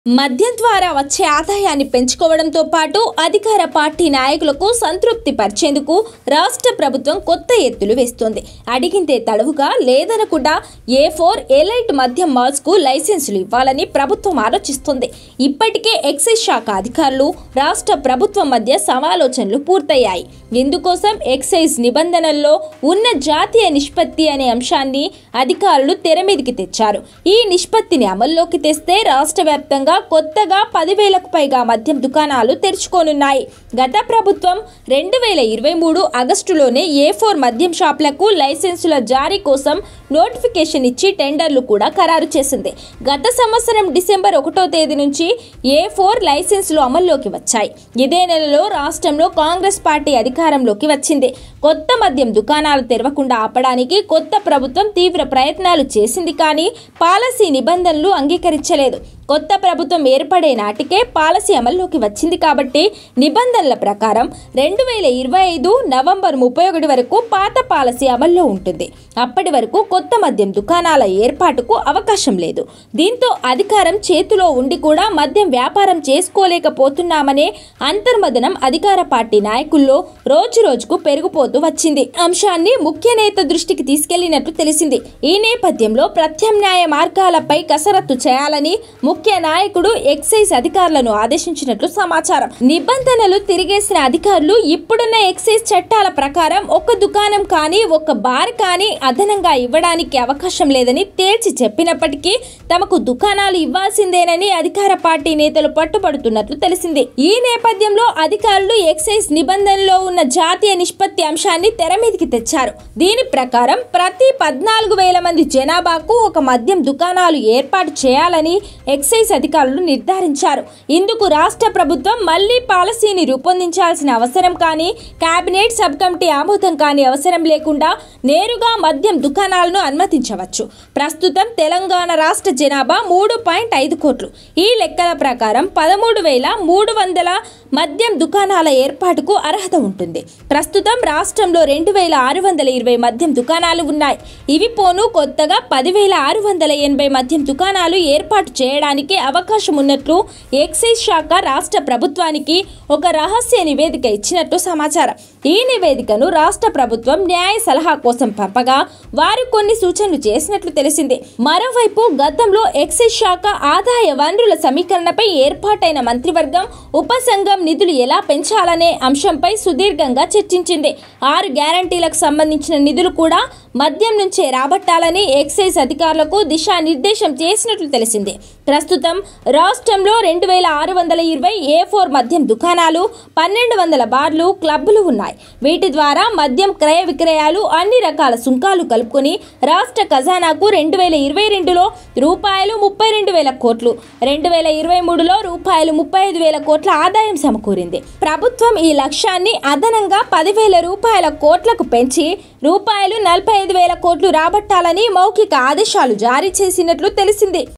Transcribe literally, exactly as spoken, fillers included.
మద్యం ద్వారా వచ్చే ఆదాయాన్ని పెంచుకోవడంతో పాటు అధికార పార్టీ నాయకులకు సంతృప్తి పరిచేందుకు రాష్ట్ర ప్రభుత్వం కొత్త ఎత్తులు వేస్తోంది. అడిగిందే తడవుగా లేదనకుండా ఏ ఫోర్ ఎలైట్ మద్యం మాల్స్ కు లైసెన్సులు ఇవ్వాలని ప్రభుత్వం ఆలోచిస్తోంది. ఇప్పటికే ఎక్సైజ్ శాఖ అధికారులు రాష్ట్ర ప్రభుత్వం మధ్య సమాలోచనలు పూర్తయ్యాయి. ఇందుకోసం ఎక్సైజ్ నిబంధనల్లో ఉన్న జాతీయ నిష్పత్తి అనే అంశాన్ని అధికారులు తెరమీదికి తెచ్చారు. ఈ నిష్పత్తిని అమల్లోకి తెస్తే రాష్ట్ర వ్యాప్తంగా కొత్తగా పదివేలకు పైగా మద్యం దుకాణాలు తెరుచుకోనున్నాయి. గత ప్రభుత్వం రెండు వేల ఇరవై మూడు ఆగస్టులోనే ఏ ఫోర్ మద్యం షాపులకు లైసెన్సుల జారీ కోసం నోటిఫికేషన్ ఇచ్చి టెండర్లు కూడా ఖరారు చేసింది. గత సంవత్సరం డిసెంబర్ ఒకటో తేదీ నుంచి ఏ ఫోర్ లైసెన్సులు అమల్లోకి వచ్చాయి. ఇదే నెలలో రాష్ట్రంలో కాంగ్రెస్ పార్టీ అధికారంలోకి వచ్చింది. కొత్త మద్యం దుకాణాలు తెరవకుండా ఆపడానికి కొత్త ప్రభుత్వం తీవ్ర ప్రయత్నాలు చేసింది. కానీ పాలసీ నిబంధనలు అంగీకరించలేదు. కొత్త ప్రభుత్వం ఏర్పడే నాటికే పాలసీ అమల్లోకి వచ్చింది కాబట్టి నిబంధనల ప్రకారం రెండు వేల ఇరవై ఐదు నవంబర్ ముప్పై ఒకటి వరకు పాత పాలసీ అమల్లో ఉంటుంది. అప్పటి వరకు కొత్త మద్యం దుకాణాల ఏర్పాటుకు అవకాశం లేదు. దీంతో అధికారం చేతిలో ఉండి కూడా మద్యం వ్యాపారం చేసుకోలేకపోతున్నామనే అంతర్మదనం అధికార పార్టీ నాయకుల్లో రోజు రోజుకు పెరిగిపోతూ వచ్చింది. అంశాన్ని ముఖ్య నేత దృష్టికి తీసుకెళ్లినట్టు తెలిసింది. ఈ నేపథ్యంలో ప్రత్యామ్నాయ మార్గాలపై కసరత్తు చేయాలని ముఖ్య నాయకుడు ఎక్సైజ్ అధికారులను ఆదేశించినట్లు సమాచారం. నిబంధనలు తిరిగేసిన అధికారులు ఇప్పుడున్న ఎక్సైజ్ చట్టాల ప్రకారం ఒక దుకాణం కానీ ఒక బార్ కానీ అదనంగా ఇవ్వడానికి అవకాశం లేదని తేల్చి చెప్పినప్పటికీ తమకు దుకాణాలు ఇవ్వాల్సిందేనని అధికార పార్టీ నేతలు పట్టుబడుతున్నట్లు తెలిసింది. ఈ నేపథ్యంలో అధికారులు ఎక్సైజ్ నిబంధనలో ఉన్న జాతీయ నిష్పత్తి అంశాన్ని తెర మీదికి తెచ్చారు. దీని ప్రకారం ప్రతి పద్నాలుగు వేల మంది జనాభాకు ఒక మద్యం దుకాణాలు ఏర్పాటు చేయాలని ఎక్సైజ్ అధికారులు నిర్ధారించారు. ఇందుకు రాష్ట్ర ప్రభుత్వం మళ్లీ పాలసీని రూపొందించాల్సిన అవసరం కానీ కేబినెట్ సబ్ కమిటీ ఆమోదం కానీ అవసరం లేకుండా నేరుగా మద్యం దుకాణాలను అనుమతించవచ్చు. ప్రస్తుతం తెలంగాణ రాష్ట్ర జనాభా మూడు పాయింట్ ఐదు కోట్లు. ఈ లెక్కల ప్రకారం పదమూడు వేల మూడు వందల మద్యం దుకాణాల ఏర్పాటుకు అర్హత ఉంటుంది. ప్రస్తుతం రాష్ట్రంలో రెండు వేల ఆరు వందల ఇరవై మద్యం దుకాణాలు ఉన్నాయి. ఇవి పోను కొత్తగా పదివేల ఆరు వందల ఎనభై మద్యం దుకాణాలు ఏర్పాటు చేయడానికి అవకాశం ఉన్నట్లు ఎక్సైజ్ శాఖ రాష్ట్ర ప్రభుత్వానికి ఒక రహస్య నివేదిక ఇచ్చినట్టు సమాచారం. ఈ నివేదికను రాష్ట్ర ప్రభుత్వం న్యాయ సలహా కోసం పంపగా వారు కొన్ని సూచనలు చేసినట్లు తెలిసింది. మరోవైపు గతంలో ఎక్సైజ్ శాఖ ఆదాయ వనరుల సమీకరణపై ఏర్పాటైన మంత్రివర్గం ఉపసంఘం నిధులు ఎలా పెంచాలనే అంశంపై సుదీర్ఘంగా చర్చించింది. ఆరు గ్యారంటీలకు సంబంధించిన నిధులు కూడా మద్యం నుంచే రాబట్టాలని ఎక్సైజ్ అధికారులకు దిశానిర్దేశం చేసినట్లు తెలిసింది. ప్రస్తుతం రాష్ట్రంలో రెండు వేల ఆరు వందల ఇరవై ఏ ఫోర్ మద్యం దుకాణాలు, పన్నెండు వందల బార్లు, క్లబ్బులు ఉన్నాయి. వీటి ద్వారా మద్యం క్రయ విక్రయాలు అన్ని రకాల సుంకాలు కలుపుకొని రాష్ట్ర ఖజానాకు రెండు వేల ఇరవై రెండులో రూపాయలు ముప్పై రెండు వేల కోట్లు, రెండు వేల ఇరవై మూడులో రూపాయలు ముప్పై ఐదు వేల కోట్ల ఆదాయం సమకూరింది. ప్రభుత్వం ఈ లక్ష్యాన్ని అదనంగా పదివేల రూపాయల కోట్లకు పెంచి రూపాయలు నలభై ఐదు వేల కోట్లు రాబట్టాలని మౌఖిక ఆదేశాలు జారీ చేసినట్లు తెలిసింది.